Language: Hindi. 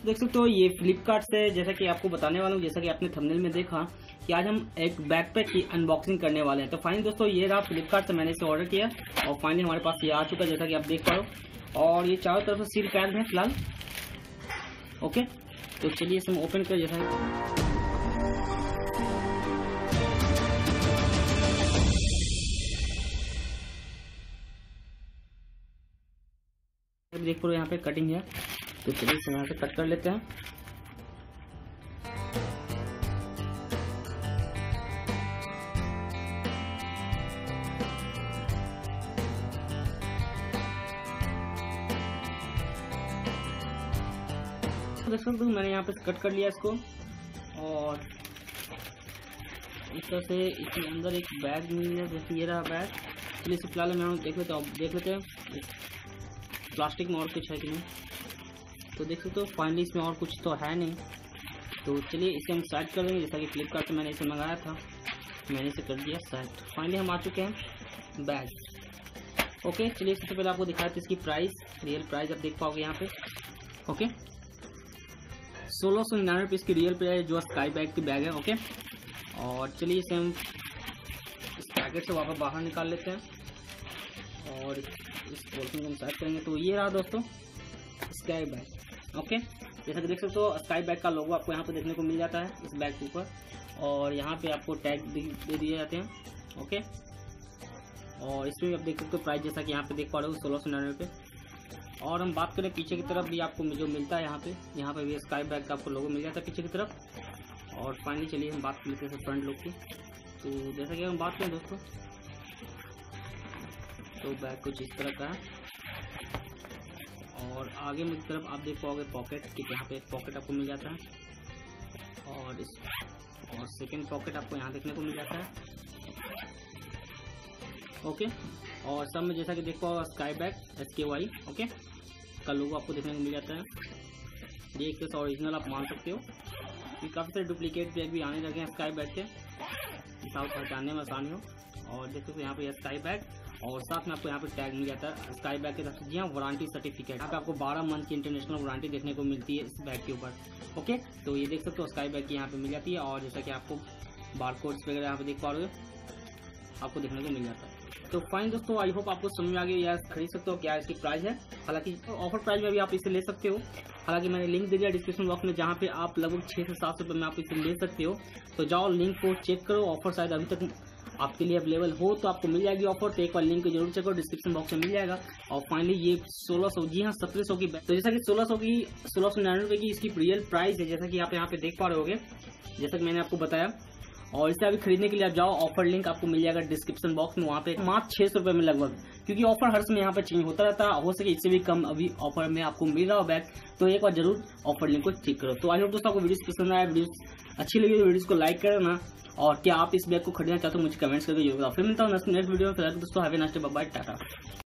दोस्तों देख सकते हो ये फ्लिपकार्ट से, जैसा कि आपको बताने वाला हूँ, जैसा कि आपने थंबनेल में देखा कि आज हम एक बैकपैक की अनबॉक्सिंग करने वाले हैं। तो फाइनली दोस्तों ये रहा, फ्लिपकार्ट से मैंने इसे ऑर्डर किया और फाइनली हमारे पास ये आ चुका है, जैसा कि आप देख पा रहे हो। और ये चारों तरफ से सील पैक है फिलहाल। ओके, तो चलिए इसे हम ओपन कर, जैसा देख पा रहे हो यहाँ पे कटिंग है। तो चलिए इसे यहाँ से कट कर लेते हैं। देख सकते हो मैंने यहाँ पे कट कर लिया इसको, और इस तरह से इसके अंदर एक बैग मिल है, जैसे ये रहा बैग। चलिए इसे फिलहाल हम देख लेते हैं प्लास्टिक में और कुछ है कि नहीं। तो देख सकते हो फाइनली इसमें और कुछ तो है नहीं। तो चलिए इसे हम साइड कर देंगे, जैसा कि फ्लिपकार्ट से मैंने इसे मंगाया था, मैंने इसे कर दिया साइड। फाइनली हम आ चुके हैं बैग। ओके, चलिए सबसे पहले आपको दिखाते हैं इसकी प्राइस, रियल प्राइस आप देख पाओगे यहाँ पे। ओके, 1699 रुपये इसकी रियल प्राइस जो स्काई बैग की बैग है। ओके, और चलिए इसे हम इस पैकेट से वापस बाहर निकाल लेते हैं और इस पॉलिथीन को हम साइड करेंगे। तो ये रहा दोस्तों स्काई बैग। ओके, जैसा कि देख सकते हो स्काई बैग का लोगो आपको यहाँ पे देखने को मिल जाता है इस बैग के ऊपर, और यहाँ पे आपको टैग दे दिए जाते हैं। ओके, और इसमें भी आप देख सकते हो प्राइस, जैसा कि यहाँ पे देख पा रहे हो 1699 रुपये। और हम बात करें पीछे की तरफ भी, आपको जो मिलता है यहाँ पे भी स्काई बैग का आपको लोगो मिल जाता है पीछे की तरफ। और फाइनली चलिए हम बात कर लेते हैं फ्रंट लुक की। तो जैसा कि हम बात करें दोस्तों, तो बैग कुछ इस तरह का है, और आगे में की तरफ आप देख पाओगे पॉकेट कि यहाँ पे एक पॉकेट आपको मिल जाता है, और सेकेंड पॉकेट आपको यहाँ देखने को मिल जाता है। ओके, और सब में जैसा कि देख पाओ स्काई बैग SKY ओके का लोगो आपको देखने को मिल जाता है। ये एक तरह ओरिजिनल आप मान सकते हो, कि काफ़ी सारे डुप्लीकेट बैग भी आने लगे हैं स्काई बैग के, साथ पहचानने में आसानी हो। और देखो तो यहाँ पे स्काई बैग, और साथ में आपको यहाँ पे टैग मिल जाता है स्काई बैग के तरफ से। जी हाँ, वारंटी सर्टिफिकेट, यहाँ पे आपको 12 मंथ की इंटरनेशनल वारंटी देखने को मिलती है इस बैग के ऊपर। ओके, तो ये देख सकते हो स्काई बैग की यहाँ पे मिल जाती है, और जैसा कि आपको बारकोड्स वगैरह यहाँ पे देख पा रहे हो आपको देखने को मिल जाता है। तो फाइन दोस्तों, आई होप आपको समझ में आ गया, या खरीद सकते हो क्या इसकी प्राइस है। हालांकि ऑफर प्राइस में भी आप इसे ले सकते हो। हालांकि मैंने लिंक दे दिया डिस्क्रिप्शन बॉक्स में, जहाँ पे आप लगभग 6 से 7 रुपये में आप इसे ले सकते हो। तो जाओ लिंक को चेक करो, ऑफर शायद अभी तक आपके लिए अवेलेबल हो तो आपको मिल जाएगी ऑफर। तो एक बार लिंक को जरूर चेक करो, डिस्क्रिप्शन बॉक्स में मिल जाएगा। और फाइनली ये 1600, जी हाँ 1700 की, तो जैसा कि 1699 रुपये की इसकी रियल प्राइस है, जैसा कि आप यहाँ पे देख पा रहे होगे, जैसा कि मैंने आपको बताया। और इसे अभी खरीदने के लिए आप जाओ, ऑफर लिंक आपको मिल जाएगा डिस्क्रिप्शन बॉक्स में, वहाँ पे मात्र 600 रुपये में लगभग, क्योंकि ऑफर हर समय यहाँ पे चेंज होता रहता है, हो सके इससे भी कम अभी ऑफर में आपको मिल रहा हो बैग। तो एक बार जरूर ऑफर लिंक को चेक करो। तो आई होप दोस्तों आपको वीडियो पसंद आया, वीडियो अच्छी लगी तो वीडियो को लाइक करना, और क्या आप इस बैग को खरीदना चाहते हो मुझे कमेंट्स करके जरूर। फिर मिलता हूँ नेक्स्ट वीडियो में। फिलहाल दोस्तों have a nice day, bye bye, Tata.